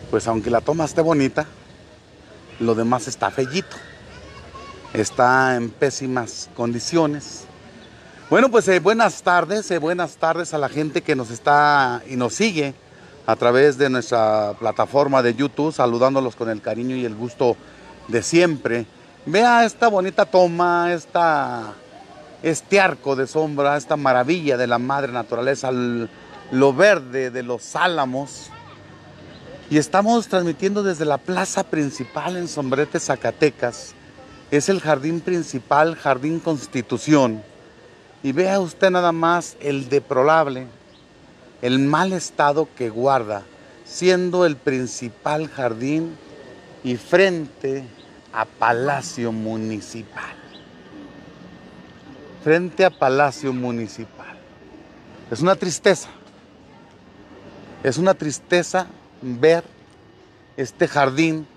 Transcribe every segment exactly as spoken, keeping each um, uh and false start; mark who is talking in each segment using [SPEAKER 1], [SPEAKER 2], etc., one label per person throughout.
[SPEAKER 1] pues aunque la toma esté bonita, lo demás está fellito. Está en pésimas condiciones. Bueno, pues eh, buenas tardes, eh, buenas tardes a la gente que nos está y nos sigue a través de nuestra plataforma de YouTube, saludándolos con el cariño y el gusto de siempre. Vea esta bonita toma, esta, este arco de sombra, esta maravilla de la madre naturaleza, lo verde de los álamos. Y estamos transmitiendo desde la plaza principal en Sombrete, Zacatecas. Es el jardín principal, Jardín Constitución. Y vea usted nada más el deplorable, el mal estado que guarda, siendo el principal jardín y frente a Palacio Municipal. Frente a Palacio Municipal. Es una tristeza. Es una tristeza ver este jardín,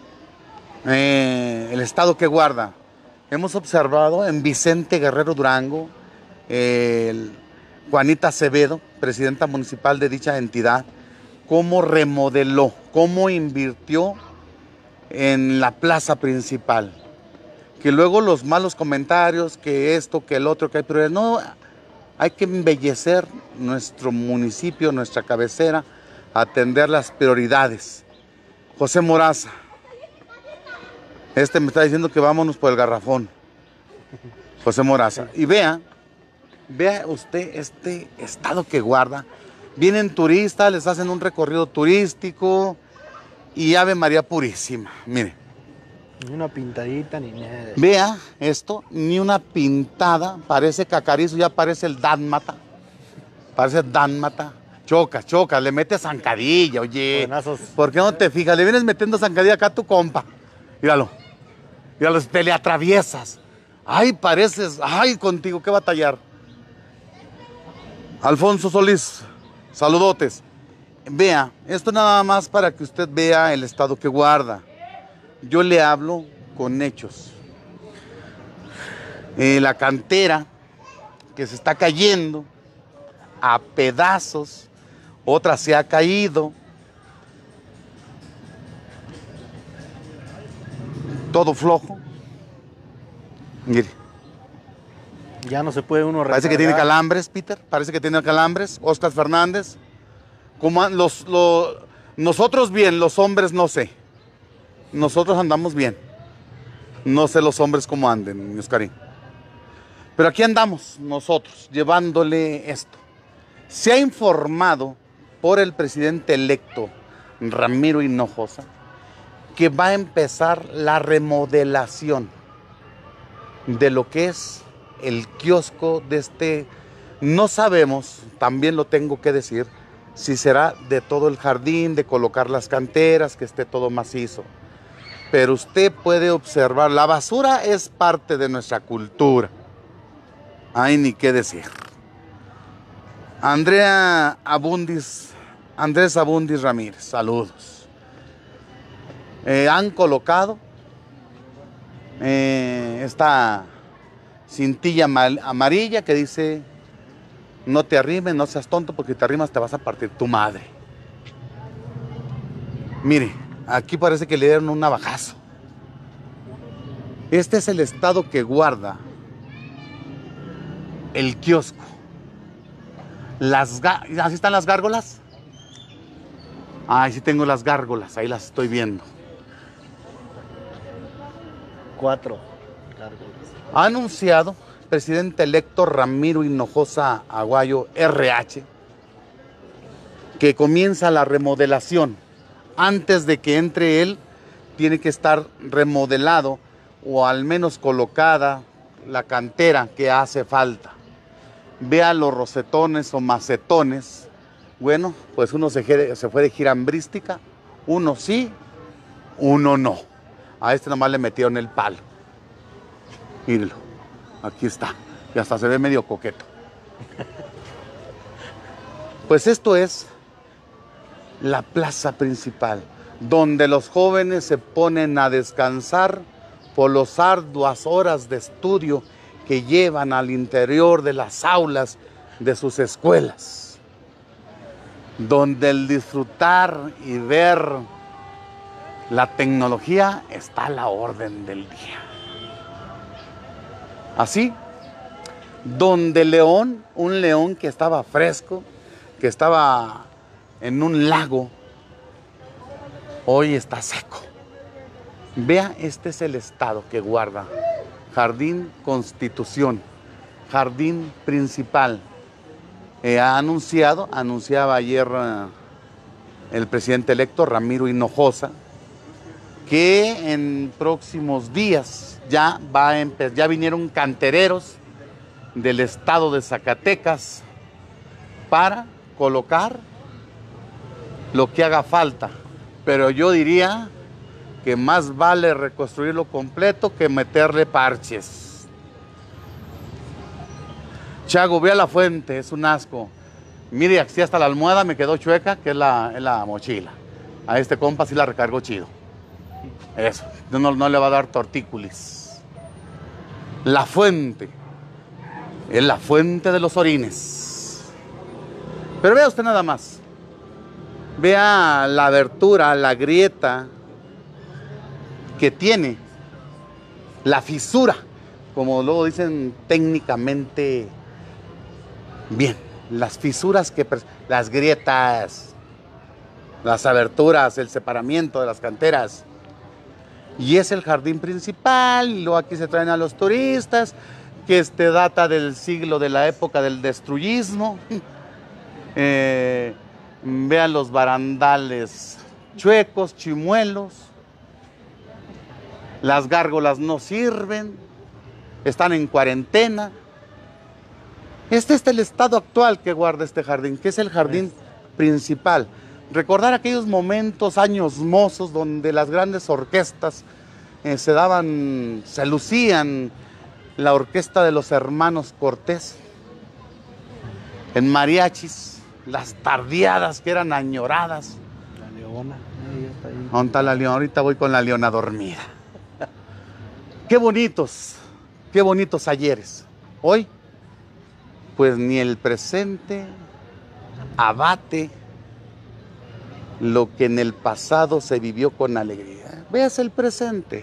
[SPEAKER 1] eh, el estado que guarda. Hemos observado en Vicente Guerrero Durango, eh, el Juanita Acevedo, presidenta municipal de dicha entidad, cómo remodeló, cómo invirtió en la plaza principal. Que luego los malos comentarios, que esto, que el otro, que hay prioridades. No, hay que embellecer nuestro municipio, nuestra cabecera, atender las prioridades. José Moraza, este me está diciendo que vámonos por el garrafón. José Moraza. Y vea, vea usted este estado que guarda. Vienen turistas, les hacen un recorrido turístico y Ave María Purísima. Mire.
[SPEAKER 2] Ni una pintadita ni nada.
[SPEAKER 1] Vea esto, ni una pintada. Parece cacarizo, ya parece el dálmata. Parece dálmata. Choca, choca, le metes zancadilla, oye.
[SPEAKER 2] Buenazos.
[SPEAKER 1] ¿Por qué no te fijas? Le vienes metiendo zancadilla acá a tu compa. Míralo. Míralo, te le atraviesas. Ay, pareces, ay, contigo, qué batallar. Alfonso Solís, saludotes. Vea, esto nada más para que usted vea el estado que guarda. Yo le hablo con hechos. Eh, la cantera que se está cayendo a pedazos. Otra se ha caído. Todo flojo. Mire.
[SPEAKER 2] Ya no se puede uno recargar.
[SPEAKER 1] Parece que tiene calambres, Peter. Parece que tiene calambres. Oscar Fernández. Como los, los, nosotros bien, los hombres no sé. Nosotros andamos bien. No sé los hombres cómo anden, mi Oscarín. Pero aquí andamos nosotros, llevándole esto. Se ha informado por el presidente electo, Ramiro Hinojosa, que va a empezar la remodelación de lo que es el kiosco de este. No sabemos, también lo tengo que decir, si será de todo el jardín, de colocar las canteras, que esté todo macizo. Pero usted puede observar, la basura es parte de nuestra cultura. Ay, ni qué decir. Andrea Abundis, Andrés Abundis Ramírez, saludos. Eh, han colocado eh, esta cintilla amarilla que dice: no te arrimes, no seas tonto, porque te arrimas te vas a partir tu madre. Mire, aquí parece que le dieron un navajazo. Este es el estado que guarda el kiosco. Las ¿Así están las gárgolas? Ay, sí tengo las gárgolas, ahí las estoy viendo.
[SPEAKER 2] Cuatro gárgolas.
[SPEAKER 1] Ha anunciado el presidente electo Ramiro Hinojosa Aguayo, R H, que comienza la remodelación. Antes de que entre él, tiene que estar remodelado o al menos colocada la cantera que hace falta. Vea los rosetones o macetones. Bueno, pues uno se, se fue de gira hambrística, uno sí, uno no. A este nomás le metieron el palo. Mírenlo, aquí está, y hasta se ve medio coqueto. Pues esto es la plaza principal, donde los jóvenes se ponen a descansar por las arduas horas de estudio que llevan al interior de las aulas de sus escuelas, donde el disfrutar y ver La tecnología está a la orden del día. Así, donde león, un león que estaba fresco, que estaba en un lago, hoy está seco. Vea, este es el estado que guarda. Jardín Constitución, jardín principal. Eh, ha anunciado, anunciaba ayer uh, el presidente electo Ramiro Hinojosa, que en próximos días ya, va a empe- ya vinieron cantereros del estado de Zacatecas para colocar lo que haga falta. Pero yo diría que más vale reconstruirlo completo que meterle parches. Chago, ve a la fuente, es un asco. Mire, aquí hasta la almohada me quedó chueca, que es la, es la mochila. A este compa sí la recargó chido. Eso, no, no le va a dar tortícolis. La fuente, es la fuente de los orines. Pero vea usted nada más. Vea la abertura, la grieta que tiene, la fisura, como luego dicen técnicamente bien, las fisuras que, las grietas, las aberturas, el separamiento de las canteras. Y es el jardín principal, y luego aquí se traen a los turistas, que este data del siglo, de la época del destruyismo. Eh, vean los barandales chuecos, chimuelos. Las gárgolas no sirven, están en cuarentena. Este es el estado actual que guarda este jardín, que es el jardín principal. Recordar aquellos momentos, años mozos, donde las grandes orquestas eh, se daban, se lucían, la orquesta de los hermanos Cortés, en mariachis, las tardeadas que eran añoradas.
[SPEAKER 2] La leona, ahí está ahí.
[SPEAKER 1] ¿Dónde está la leona? Ahorita voy con la leona dormida. Qué bonitos, qué bonitos ayeres. Hoy, pues ni el presente abate lo que en el pasado se vivió con alegría. Veas el presente.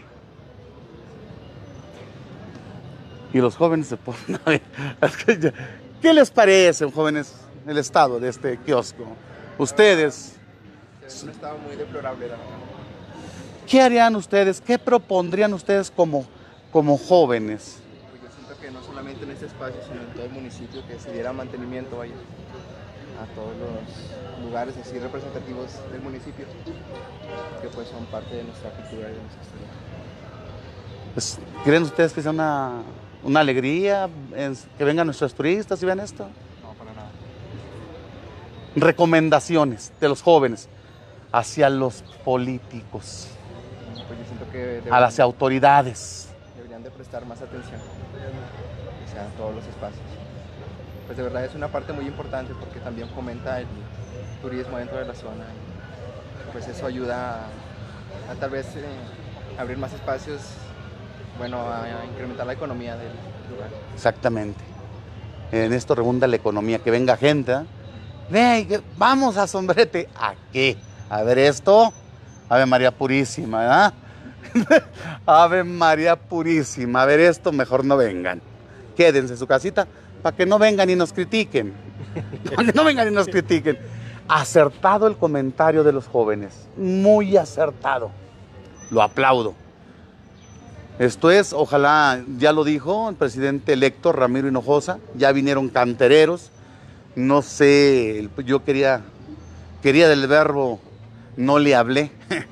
[SPEAKER 1] Y los jóvenes se ponen a ver. ¿Qué les parece, jóvenes, el estado de este kiosco? Ustedes,
[SPEAKER 3] Es un estado muy deplorable, la verdad.
[SPEAKER 1] ¿qué harían ustedes? ¿Qué propondrían ustedes como, como jóvenes?
[SPEAKER 3] Pues yo siento que no solamente en este espacio, sino en todo el municipio, que se diera mantenimiento vaya, a todos los lugares así representativos del municipio, que pues son parte de nuestra cultura y de nuestra historia.
[SPEAKER 1] Pues, ¿creen ustedes que sea una, una alegría en- que vengan nuestros turistas y vean esto?
[SPEAKER 3] No, para nada.
[SPEAKER 1] Recomendaciones de los jóvenes hacia los políticos,
[SPEAKER 3] Pues yo siento que deberían,
[SPEAKER 1] a las autoridades.
[SPEAKER 3] deberían de prestar más atención, o sea, a todos los espacios. Pues de verdad es una parte muy importante porque también fomenta el turismo dentro de la zona y pues eso ayuda a, a tal vez eh, abrir más espacios, bueno, a, a incrementar la economía del lugar.
[SPEAKER 1] Exactamente. En esto redunda la economía, que venga gente. ¿eh? Ve, que- vamos a Sombrete. ¿A qué? A ver esto. Ave María Purísima, ¿verdad? Ave María Purísima. A ver esto, mejor no vengan. Quédense en su casita para que no vengan y nos critiquen. Para que no vengan y nos critiquen. Acertado el comentario de los jóvenes. Muy acertado. Lo aplaudo. Esto es, ojalá, ya lo dijo el presidente electo Ramiro Hinojosa, ya vinieron cantereros, no sé, yo quería, quería del verbo, no le hablé,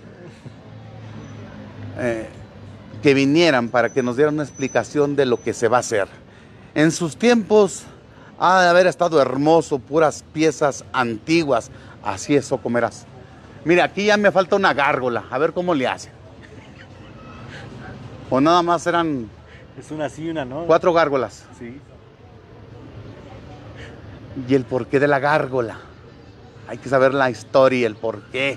[SPEAKER 1] eh, que vinieran para que nos dieran una explicación de lo que se va a hacer. En sus tiempos ha de haber estado hermoso, puras piezas antiguas, así eso comerás. Mira, aquí ya me falta una gárgola, a ver cómo le hacen. O nada más eran
[SPEAKER 2] Es una sí, una no.
[SPEAKER 1] cuatro gárgolas.
[SPEAKER 2] Sí.
[SPEAKER 1] ¿Y el porqué de la gárgola? Hay que saber la historia, el porqué.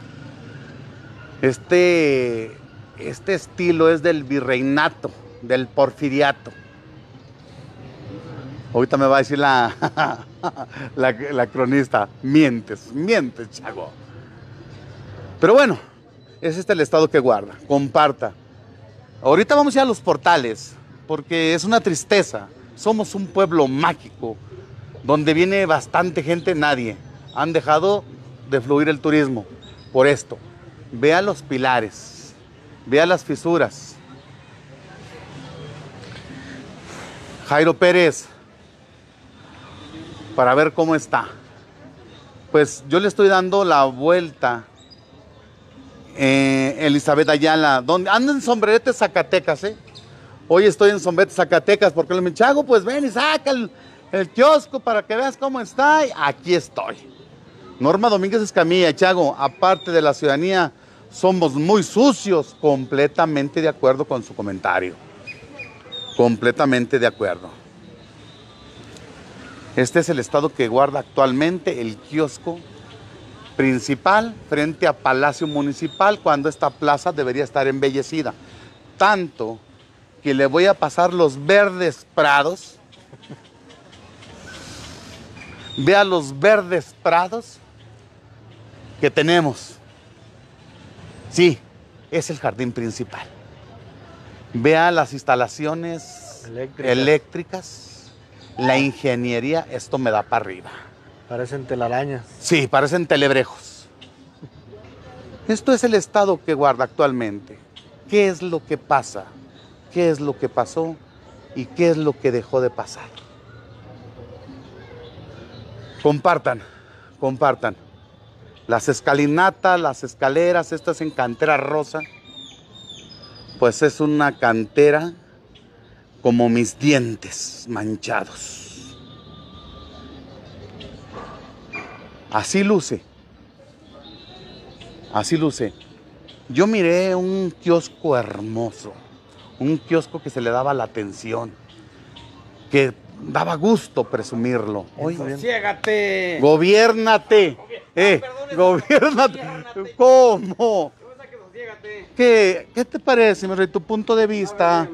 [SPEAKER 1] Este, este estilo es del virreinato, del porfiriato. Ahorita me va a decir la, la, la cronista, mientes, mientes, Chago. Pero bueno, es este el estado que guarda. Comparta. Ahorita vamos ya a los portales, porque es una tristeza. Somos un pueblo mágico, donde viene bastante gente, nadie. Han dejado de fluir el turismo por esto. Vea los pilares, vea las fisuras. Jairo Pérez, para ver cómo está. Pues yo le estoy dando la vuelta. Eh, Elizabeth Ayala, donde ando en Sombrerete, Zacatecas, ¿eh? Hoy estoy en Sombrerete, Zacatecas, porque le dije, Chago, pues ven y saca el, el kiosco para que veas cómo está. Y aquí estoy. Norma Domínguez Escamilla, Chago, aparte de la ciudadanía, somos muy sucios. Completamente de acuerdo con su comentario. Completamente de acuerdo. Este es el estado que guarda actualmente el kiosco principal frente a Palacio Municipal, cuando esta plaza debería estar embellecida. Tanto que le voy a pasar los verdes prados. Vea los verdes prados que tenemos. Sí, es el jardín principal. Vea las instalaciones eléctricas. eléctricas. La ingeniería, esto me da para arriba.
[SPEAKER 2] Parecen telarañas.
[SPEAKER 1] Sí, parecen telebrejos. Esto es el estado que guarda actualmente. ¿Qué es lo que pasa? ¿Qué es lo que pasó? ¿Y qué es lo que dejó de pasar? Compartan, compartan. Las escalinatas, las escaleras, estas en cantera rosa, pues es una cantera como mis dientes manchados. Así luce. Así luce. Yo miré un kiosco hermoso, un kiosco que se le daba la atención, que daba gusto presumirlo.
[SPEAKER 2] ¡Ciégate!
[SPEAKER 1] ¡Gobiérnate! Eh, gobiérnate. ¿Cómo? ¿Qué, ¿Qué te parece, mi rey, tu punto de vista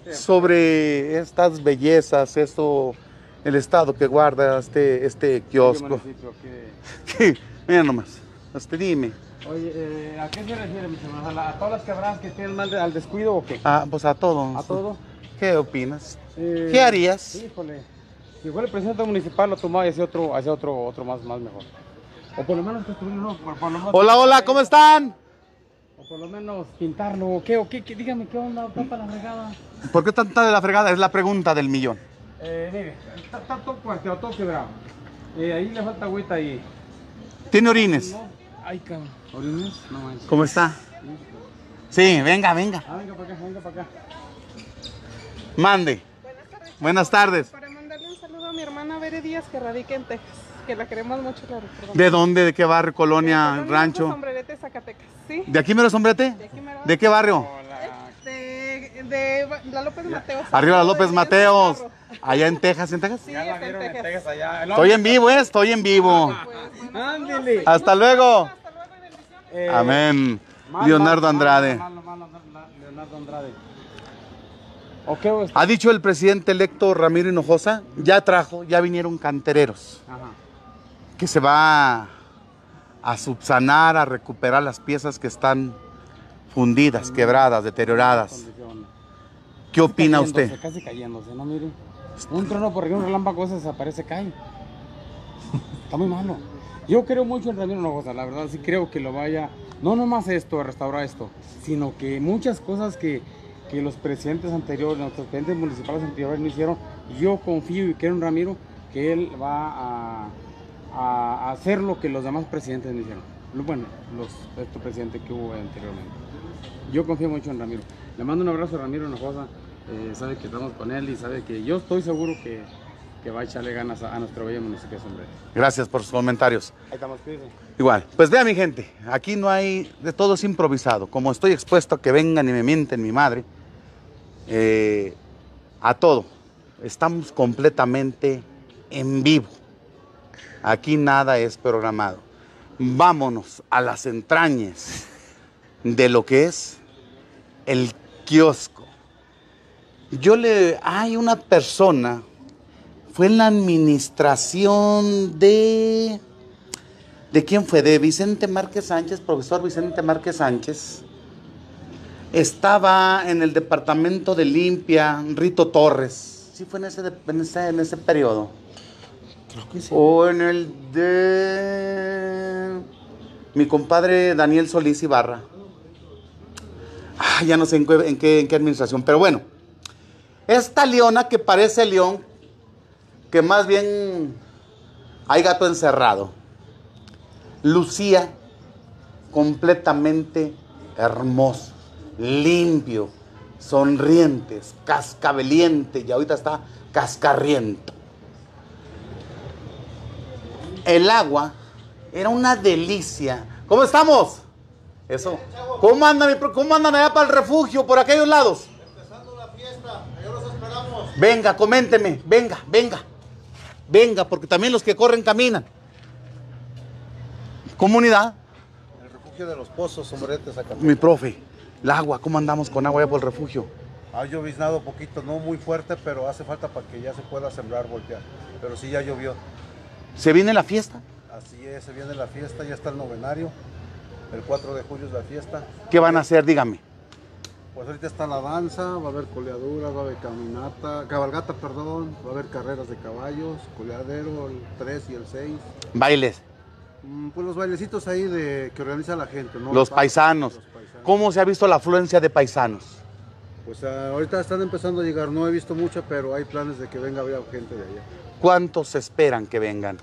[SPEAKER 1] sobre estas bellezas, esto, el estado que guarda este, este kiosco? ¿Qué? Mira nomás, este, dime.
[SPEAKER 2] Oye, eh, ¿a qué se refiere, mis hermanos? ¿A, la, ¿A todas las quebradas que tienen mal de, al descuido o qué?
[SPEAKER 1] Ah, pues a todo.
[SPEAKER 2] ¿A todo?
[SPEAKER 1] ¿Qué opinas?
[SPEAKER 2] Eh,
[SPEAKER 1] ¿Qué harías?
[SPEAKER 2] Híjole, si fuera el presidente municipal lo tomaba y hacía otro, hacía otro, otro más, más mejor. O por lo menos construirlo, por, por lo menos...
[SPEAKER 1] Hola, hola, ¿cómo están?
[SPEAKER 2] O por lo menos pintarlo, o qué, o qué, qué dígame, ¿qué onda? ¿Está para la fregada?
[SPEAKER 1] ¿Por qué tanta de la fregada? Es la pregunta del millón.
[SPEAKER 2] Eh, mire, está, está todo cuarteado, todo quebrado. Eh, ahí le falta agüita ahí.
[SPEAKER 1] ¿Tiene orines?
[SPEAKER 2] No. Ay, cabrón. ¿Orines? No manches.
[SPEAKER 1] ¿Cómo está? Sí, venga, venga.
[SPEAKER 2] Ah, venga para acá, venga para acá.
[SPEAKER 1] Mande.
[SPEAKER 4] Buenas tardes.
[SPEAKER 1] Buenas tardes.
[SPEAKER 4] Para mandarle un saludo a mi hermana Bere Díaz, que radica en Texas, que la queremos mucho, claro. Perdón.
[SPEAKER 1] ¿De dónde? ¿De qué barrio? ¿Colonia?
[SPEAKER 4] Colonia
[SPEAKER 1] ¿Rancho?
[SPEAKER 4] Sombrerete, Zacatecas, ¿sí?
[SPEAKER 1] ¿De aquí mero Sombrete?
[SPEAKER 4] De aquí mero.
[SPEAKER 1] ¿De qué barrio?
[SPEAKER 4] De, de la López Mateos.
[SPEAKER 1] Arriba la López
[SPEAKER 4] De
[SPEAKER 1] Mateos.
[SPEAKER 4] Cerro.
[SPEAKER 1] Allá en Texas, ¿en Texas?
[SPEAKER 4] Sí,
[SPEAKER 2] Ya la
[SPEAKER 4] está en
[SPEAKER 2] vieron en
[SPEAKER 4] Texas.
[SPEAKER 2] Texas allá. El
[SPEAKER 1] Estoy en vivo, ¿eh? Estoy en vivo.
[SPEAKER 4] Pues, bueno,
[SPEAKER 2] Ándele.
[SPEAKER 1] Hasta luego.
[SPEAKER 4] hasta luego y bendiciones.
[SPEAKER 2] Eh,
[SPEAKER 1] Amén.
[SPEAKER 2] mal,
[SPEAKER 1] Leonardo
[SPEAKER 2] mal,
[SPEAKER 1] Andrade.
[SPEAKER 2] mal, mal, mal, mal, mal, Leonardo Andrade. ¿O qué? Este?
[SPEAKER 1] Ha dicho el presidente electo Ramiro Hinojosa, ya trajo, ya vinieron cantereros,
[SPEAKER 2] Ajá.
[SPEAKER 1] que se va a subsanar, a recuperar las piezas que están fundidas, quebradas, deterioradas.
[SPEAKER 2] Condición.
[SPEAKER 1] ¿Qué opina
[SPEAKER 2] Cayéndose,
[SPEAKER 1] usted?
[SPEAKER 2] Casi cayéndose, ¿no? Mire. Un trono por un relámpago se desaparece, cae. Está muy malo. Yo creo mucho en Ramiro Hinojosa, la verdad sí creo que lo vaya, no nomás esto, a restaurar esto, sino que muchas cosas que, que los presidentes anteriores, nuestros presidentes municipales anteriores no hicieron, yo confío y creo en Ramiro que él va a, a hacer lo que los demás presidentes no hicieron. Bueno, los, este presidente que hubo anteriormente. Yo confío mucho en Ramiro. Le mando un abrazo a Ramiro Hinojosa, eh, sabe que estamos con él y sabe que yo estoy seguro que, que va a echarle ganas a, a nuestro bello municipio de Sombrerete.
[SPEAKER 1] Gracias por sus comentarios.
[SPEAKER 2] Ahí estamos, cuídense.
[SPEAKER 1] Igual, pues vea mi gente, aquí no hay, de todo es improvisado. Como estoy expuesto a que vengan y me mienten mi madre, eh, a todo, estamos completamente en vivo. Aquí nada es programado. Vámonos a las entrañas de lo que es el kiosco. Yo le, hay una persona, fue en la administración de ¿De quién fue? De Vicente Márquez Sánchez, profesor Vicente Márquez Sánchez. Estaba en el departamento de limpia Rito Torres. ¿Sí fue en ese, en ese, en ese periodo?
[SPEAKER 2] Creo que sí.
[SPEAKER 1] O en el de mi compadre Daniel Solís Ibarra. Ah, ya no sé en qué, en qué, en qué administración, pero bueno. Esta leona que parece león, que más bien hay gato encerrado, lucía completamente hermoso, limpio, sonriente, cascabeliente, y ahorita está cascarriento. El agua era una delicia. ¿Cómo estamos? Eso. ¿Cómo andan, cómo andan allá para el refugio, por aquellos lados?
[SPEAKER 5] Empezando la fiesta, allá los esperamos.
[SPEAKER 1] Venga, coménteme, venga, venga. Venga, porque también los que corren caminan. Comunidad.
[SPEAKER 5] El refugio de los pozos, sombretes acá.
[SPEAKER 1] Mi profe, el agua, ¿cómo andamos con agua allá por el refugio?
[SPEAKER 5] Ha lloviznado poquito, no muy fuerte, pero hace falta para que ya se pueda sembrar, voltear. Pero sí ya llovió.
[SPEAKER 1] ¿Se viene la fiesta?
[SPEAKER 5] Así es, se viene la fiesta, ya está el novenario. El cuatro de julio es la fiesta.
[SPEAKER 1] ¿Qué van a hacer? Dígame.
[SPEAKER 5] Pues ahorita está la danza, va a haber coleaduras, va a haber caminata, cabalgata, perdón, va a haber carreras de caballos, coleadero, el tres y el seis.
[SPEAKER 1] Bailes.
[SPEAKER 5] Mm, Pues los bailecitos ahí de que organiza la gente, ¿no?
[SPEAKER 1] Los paisanos.
[SPEAKER 5] Los paisanos.
[SPEAKER 1] ¿Cómo se ha visto la afluencia de paisanos?
[SPEAKER 5] Pues ah, ahorita están empezando a llegar, no he visto mucha, pero hay planes de que venga a ver gente de allá.
[SPEAKER 1] ¿Cuántos esperan que vengan?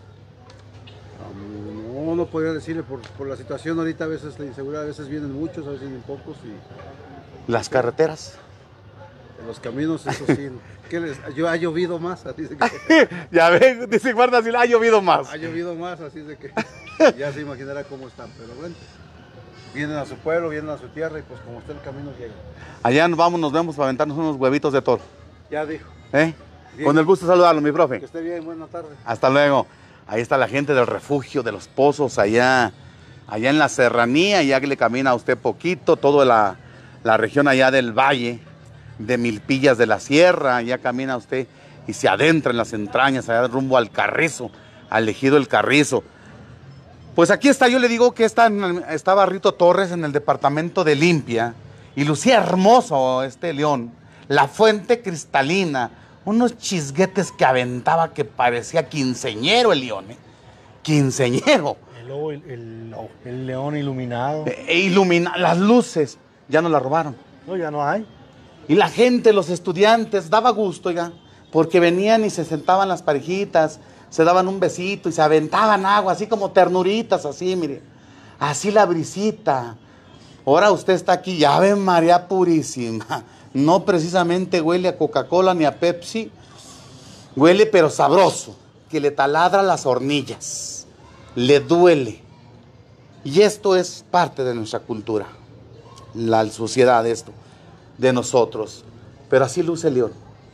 [SPEAKER 5] Um, no, no podría decirle por, por la situación ahorita, a veces la inseguridad, a veces vienen muchos, a veces vienen pocos y
[SPEAKER 1] ¿Las carreteras?
[SPEAKER 5] en los caminos, eso sí. ¿Qué les, yo, ha llovido más, así de que,
[SPEAKER 1] Ya ven, dice guarda, si ha llovido más.
[SPEAKER 5] ha llovido más, así de que ya se imaginará cómo están, pero bueno, vienen a su pueblo, vienen a su tierra y pues como está el camino llegan.
[SPEAKER 1] Allá nos vamos, nos vemos para aventarnos unos huevitos de toro.
[SPEAKER 5] Ya dijo.
[SPEAKER 1] ¿Eh?
[SPEAKER 5] Bien.
[SPEAKER 1] Con el gusto de saludarlo, mi
[SPEAKER 5] Que
[SPEAKER 1] profe.
[SPEAKER 5] esté bien, buena tarde.
[SPEAKER 1] Hasta luego. Ahí está la gente del refugio, de los pozos, allá, allá en la serranía, ya que le camina a usted poquito, toda la, la región allá del valle, de Milpillas de la Sierra, ya camina usted y se adentra en las entrañas, allá rumbo al Carrizo, al ejido El Carrizo. Pues aquí está, yo le digo que está, estaba Rito Torres en el departamento de limpia, y lucía hermoso este león, la fuente cristalina, unos chisguetes que aventaba que parecía quinceñero el león, ¿eh? Quinceñero.
[SPEAKER 6] El, lobo, el, el, el león iluminado.
[SPEAKER 1] E, e ilumina, las luces, ya no las robaron.
[SPEAKER 6] No, ya no hay.
[SPEAKER 1] Y la gente, los estudiantes, daba gusto, oiga, porque venían y se sentaban las parejitas, se daban un besito y se aventaban agua, así como ternuritas, así, mire. Así la brisita. Ahora usted está aquí, ya ve María Purísima. No precisamente huele a Coca-Cola ni a Pepsi, huele pero sabroso, que le taladra las hornillas, le duele. Y esto es parte de nuestra cultura, la suciedad de esto, de nosotros. Pero así luce León.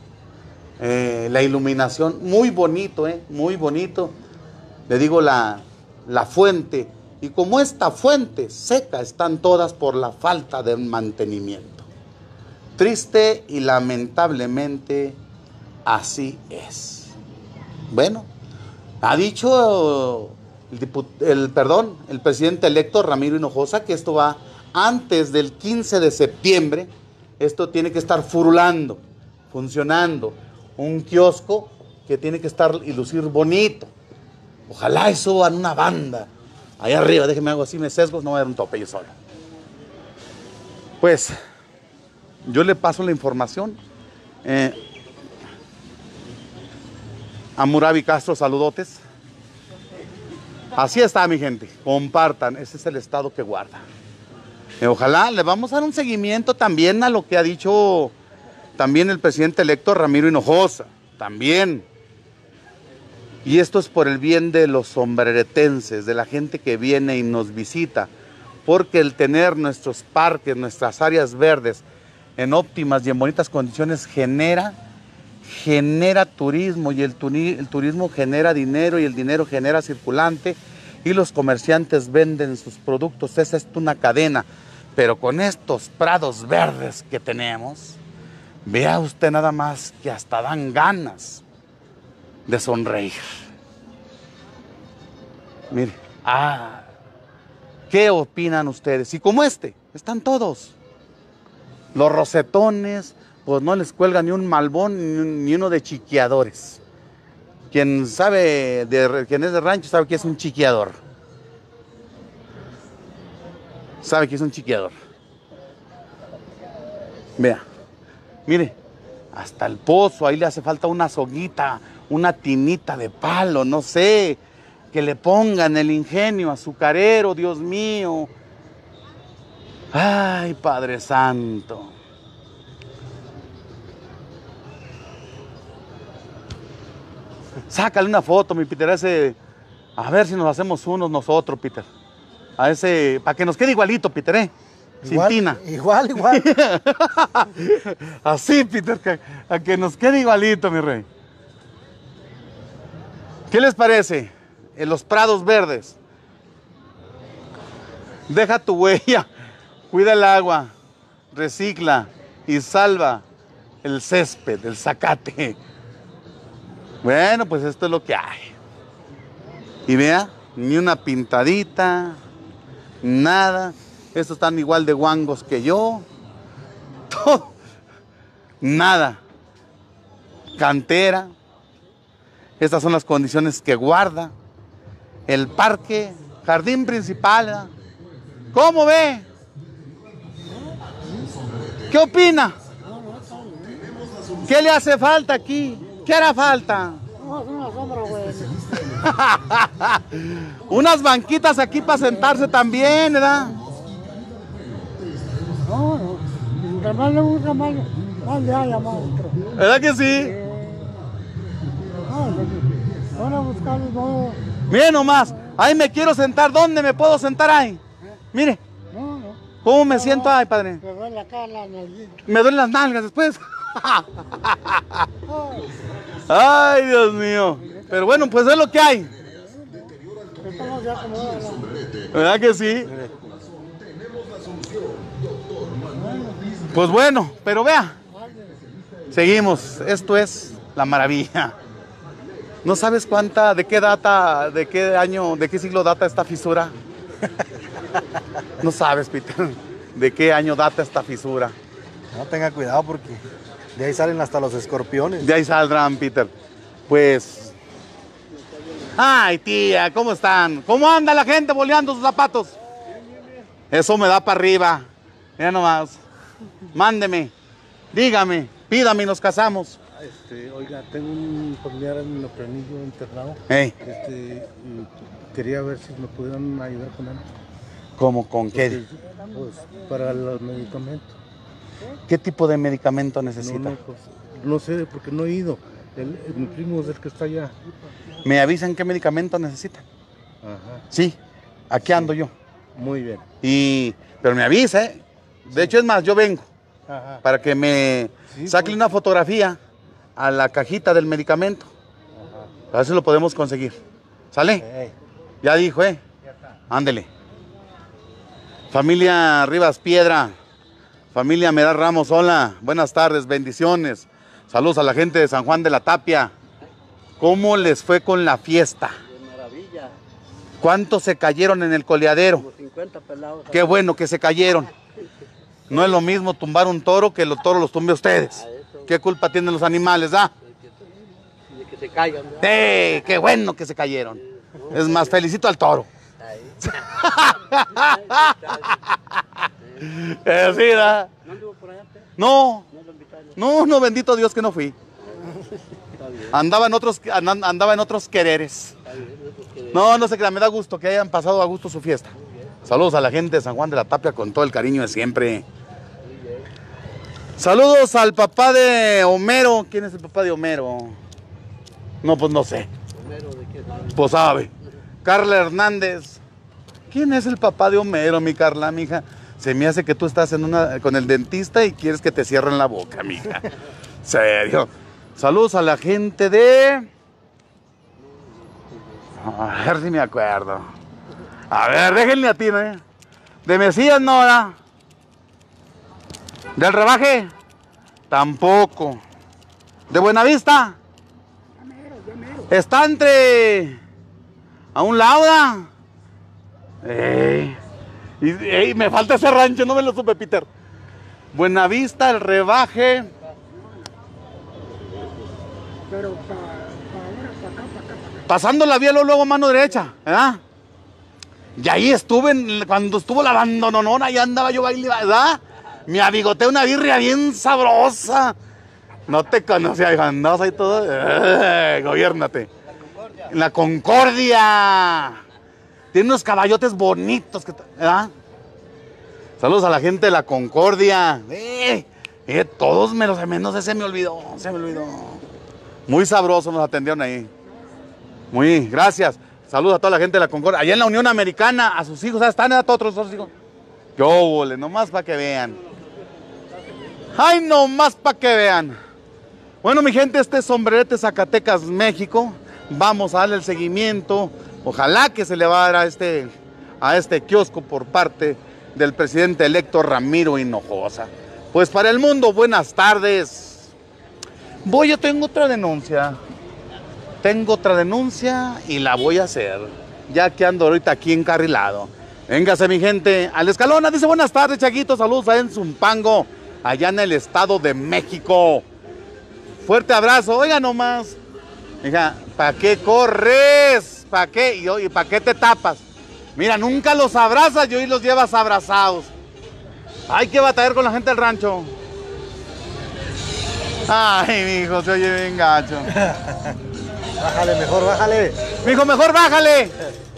[SPEAKER 1] Eh, la iluminación, muy bonito, eh, muy bonito. Le digo la, la fuente, y como esta fuente seca están todas por la falta de mantenimiento. Triste y lamentablemente así es. Bueno, ha dicho el, diput el, perdón, el presidente electo Ramiro Hinojosa que esto va antes del quince de septiembre. Esto tiene que estar furulando, funcionando. Un kiosco que tiene que estar y lucir bonito. Ojalá y suban una banda. Allá arriba, déjenme algo así, me sesgo, no voy a dar un tope yo solo. Pues yo le paso la información. Eh, a Murabi Castro, saludotes. Así está, mi gente. Compartan, ese es el estado que guarda. Eh, ojalá le vamos a dar un seguimiento también a lo que ha dicho también el presidente electo Ramiro Hinojosa. También. Y esto es por el bien de los sombreretenses, de la gente que viene y nos visita. Porque el tener nuestros parques, nuestras áreas verdes en óptimas y en bonitas condiciones genera, genera turismo, y el, turi el turismo genera dinero, y el dinero genera circulante, y los comerciantes venden sus productos. Esa es una cadena. Pero con estos prados verdes que tenemos, vea usted nada más que hasta dan ganas de sonreír. Mire, Ah, ¿qué opinan ustedes? Y como este, están todos. Los rosetones, pues no les cuelga ni un malbón ni, ni uno de chiqueadores. Quien sabe, de, quien es de rancho sabe que es un chiqueador. Sabe que es un chiqueador. Vea, mire, hasta el pozo, ahí le hace falta una soguita, una tinita de palo, no sé, que le pongan el ingenio azucarero, Dios mío. Ay, Padre Santo. Sácale una foto, mi Peter, a ese, a ver si nos hacemos unos nosotros, Peter. A ese, para que nos quede igualito, Peter, ¿eh? Sin
[SPEAKER 6] Igual,
[SPEAKER 1] tina.
[SPEAKER 6] igual, igual.
[SPEAKER 1] Así, Peter, que, a que nos quede igualito, mi rey. ¿Qué les parece? En los prados verdes. Deja tu huella, cuida el agua, recicla y salva el césped, el zacate. Bueno, pues esto es lo que hay. Y vea, ni una pintadita, nada. Estos están igual de guangos que yo. Todo. Nada. Cantera. Estas son las condiciones que guarda. El parque, jardín principal. ¿Cómo ve? ¿Qué opina? ¿Qué le hace falta aquí? ¿Qué hará falta?
[SPEAKER 7] Una sombra, güey.
[SPEAKER 1] Unas banquitas aquí para sentarse también, ¿verdad?
[SPEAKER 7] No, no. Mientras más le gusta, más, más le haya monstruo.
[SPEAKER 1] ¿Verdad que sí?
[SPEAKER 7] No, van a buscar no.
[SPEAKER 1] Mire nomás, ahí me quiero sentar. ¿Dónde me puedo sentar ahí? Mire,
[SPEAKER 7] No, no.
[SPEAKER 1] ¿cómo me siento ahí, padre?
[SPEAKER 7] Me duele acá la nalguita.
[SPEAKER 1] Me duelen las nalgas después. Ay, Dios mío. Pero bueno, pues es lo que hay.
[SPEAKER 7] Estamos ya como la...
[SPEAKER 1] ¿Verdad que sí? Pues bueno, pero vea. Seguimos. Esto es la maravilla. ¿No sabes cuánta, de qué data, de qué año, de qué siglo data esta fisura? No sabes, Peter, de qué año data esta fisura.
[SPEAKER 6] No, tenga cuidado porque de ahí salen hasta los escorpiones.
[SPEAKER 1] De ahí saldrán, Peter. Pues... Ay, tía, ¿cómo están? ¿Cómo anda la gente boleando sus zapatos? Eso me da para arriba. Mira nomás. Mándeme, dígame, pídame y nos casamos.
[SPEAKER 6] Este, oiga, tengo un familiar en Lopranillo internado.
[SPEAKER 1] Ey,
[SPEAKER 6] Este, y quería ver si me pudieran ayudar con él.
[SPEAKER 1] ¿cómo con qué?
[SPEAKER 6] Porque, pues, para los medicamentos.
[SPEAKER 1] ¿Qué tipo de medicamento
[SPEAKER 6] No,
[SPEAKER 1] necesita?
[SPEAKER 6] no, pues, no sé, porque no he ido. El, el- mi primo es el que está allá.
[SPEAKER 1] ¿Me avisan qué medicamento necesita?
[SPEAKER 6] Ajá,
[SPEAKER 1] Sí, aquí ando yo.
[SPEAKER 6] muy bien.
[SPEAKER 1] Y, pero me avisa, ¿eh? De hecho, es más, yo vengo
[SPEAKER 6] Ajá.
[SPEAKER 1] para que me
[SPEAKER 6] Sí,
[SPEAKER 1] saque
[SPEAKER 6] pues.
[SPEAKER 1] una fotografía a la cajita del medicamento. A ver si lo podemos conseguir. ¿Sale?
[SPEAKER 6] Ey,
[SPEAKER 1] Ya dijo, ¿eh? Ándele. Familia Rivas Piedra, familia Meraz Ramos, hola, buenas tardes, bendiciones. Saludos a la gente de San Juan de la Tapia. ¿Cómo les fue con la fiesta?
[SPEAKER 8] De maravilla,
[SPEAKER 1] ¿Cuántos se cayeron en el coleadero?
[SPEAKER 8] como cincuenta pelados.
[SPEAKER 1] Qué bueno que se cayeron. No es lo mismo tumbar un toro que los toros los tumbe ustedes. ¿Qué culpa tienen los animales, ah?
[SPEAKER 8] De que se caigan. ¿verdad?
[SPEAKER 1] ¡Eh! ¡Qué bueno que se cayeron! Es más, felicito al toro. Eh, sí, ¿verdad?
[SPEAKER 8] ¿No anduvo por allá? Pe?
[SPEAKER 1] No,
[SPEAKER 8] ¿No lo invitaron?
[SPEAKER 1] no, no, bendito Dios que no fui. Andaba en otros, andan- andaba en otros quereres. No, no sé qué, me da gusto que hayan pasado a gusto su fiesta. Saludos a la gente de San Juan de la Tapia con todo el cariño de siempre. Saludos al papá de Homero. ¿Quién es el papá de Homero? No, pues no sé.
[SPEAKER 8] Homero, ¿de qué?
[SPEAKER 1] Pues sabe. Carla Hernández. ¿Quién es el papá de Homero, mi Carla, mija? Se me hace que tú estás en una, con el dentista y quieres que te cierren la boca, mija. Serio. Saludos a la gente de... A ver si me acuerdo. A ver, déjenle a ti, ¿eh? De Mesías, Nora. ¿Del Rebaje? Tampoco. ¿De Buenavista? Está entre... A un lauda. Ey, y, ey, me falta ese rancho, no me lo supe, Peter. Buenavista, el rebaje.
[SPEAKER 7] Pero para pa ahora, para acá, para acá, para acá.
[SPEAKER 1] Pasando la vía, luego, luego mano derecha, ¿verdad? Y ahí estuve, en- cuando estuvo la bandononona, ahí andaba yo baile, ¿verdad? Me abigoté una birria bien sabrosa. No te conocía, hija, andabas ahí todo. ¡Eh! Gobiérnate. En la Concordia. Tiene unos caballotes bonitos, que, ¿verdad? Saludos a la gente de la Concordia. Eh, eh, todos menos, menos ese me olvidó, se me olvidó. Muy sabroso nos atendieron ahí. Muy, gracias. Saludos a toda la gente de la Concordia. Allá en la Unión Americana, a sus hijos, ¿están a todos los hijos? Yo, bole, nomás para que vean. Ay, nomás para que vean. Bueno, mi gente, este es Sombrerete Zacatecas, México. Vamos a darle el seguimiento. Ojalá que se le va a dar a este, a este kiosco por parte del presidente electo Ramiro Hinojosa. Pues para el mundo, buenas tardes. Voy, yo tengo otra denuncia. Tengo otra denuncia y la voy a hacer. Ya que ando ahorita aquí encarrilado. Véngase, mi gente. Al Escalona dice buenas tardes, Chaguito. Saludos allá en Zumpango, allá en el Estado de México. Fuerte abrazo. Oiga nomás. Hija, ¿para qué corres? ¿Para qué? Y, ¿y para qué te tapas? Mira, nunca los abrazas y hoy los llevas abrazados. Hay que batallar con la gente del rancho. Ay, mi hijo, se oye bien gacho.
[SPEAKER 6] Bájale, mejor, bájale.
[SPEAKER 1] Mijo, mejor bájale.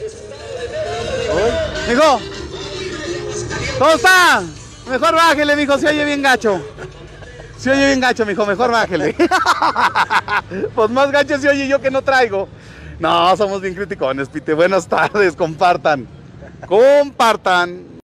[SPEAKER 1] Mijo, ¿cómo está? Mejor bájale, mijo, se oye bien gacho. Se oye bien gacho, mijo, mejor bájale. Pues más gacho se oye yo que no traigo. No, somos bien criticones, Pite. Buenas tardes, compartan. Compartan.